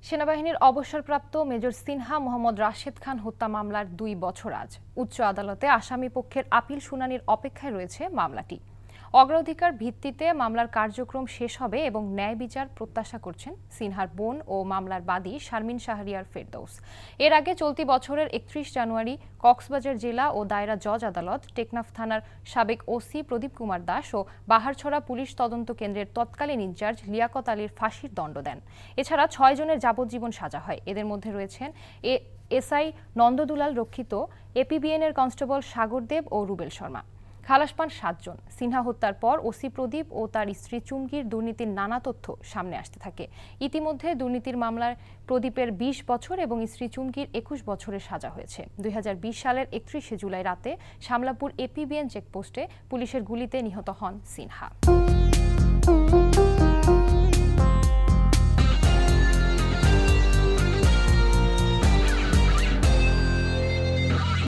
সেনাবাহিনীর অবসরপ্রাপ্ত মেজর সিনহা মোহাম্মদ রাশেদ খান হত্যা মামলার ২ বছর আজ উচ্চ আদালতে আসামি পক্ষের আপিল শুনানির অপেক্ষায় রয়েছে মামলাটি। অগ্রাধিকার ভিত্তিতে মামলার কার্যক্রম শেষ হবে এবং ন্যায় বিচার প্রত্যাশা করছেন সিনহার বোন ও মামলার বাদী শারমিন শাহরিয়ার ফেরদৌস। এর আগে চলতি বছরের ৩১ জানুয়ারি কক্সবাজার জেলা ও দায়রা জজ আদালত, টেকনাফ থানার সাবেক ওসি প্রদীপ কুমার দাস ও বাহারছড়া পুলিশ তদন্ত কেন্দ্রের তৎকালীন ইনচার্জ লিয়াকত আলীর ফাঁসির দণ্ড দেন। এছাড়া ৬ জনের যাবজ্জীবন সাজা হয়। এদের মধ্যে রয়েছেন এসআই নন্দদুলাল রক্ষিত, এপিবিএনের কনস্টেবল সাগরদেব ও রুবেল শর্মা। খালাস পান ৭ জন। সিনহা হত্যার পর ওসি প্রদীপ ও তার স্ত্রী চুমকির দুর্নীতির নানা তথ্য সামনে আসতে থাকে। ইতিমধ্যে দুর্নীতির মামলায় প্রদীপের ২০ বছর এবং স্ত্রী চুমকির ২১ বছরের সাজা হয়েছে। ২০২০ সালের ৩১ জুলাই রাতে শামলাপুর এপিবিএন চেকপোস্টে পুলিশের গুলিতে নিহত হন সিনহা।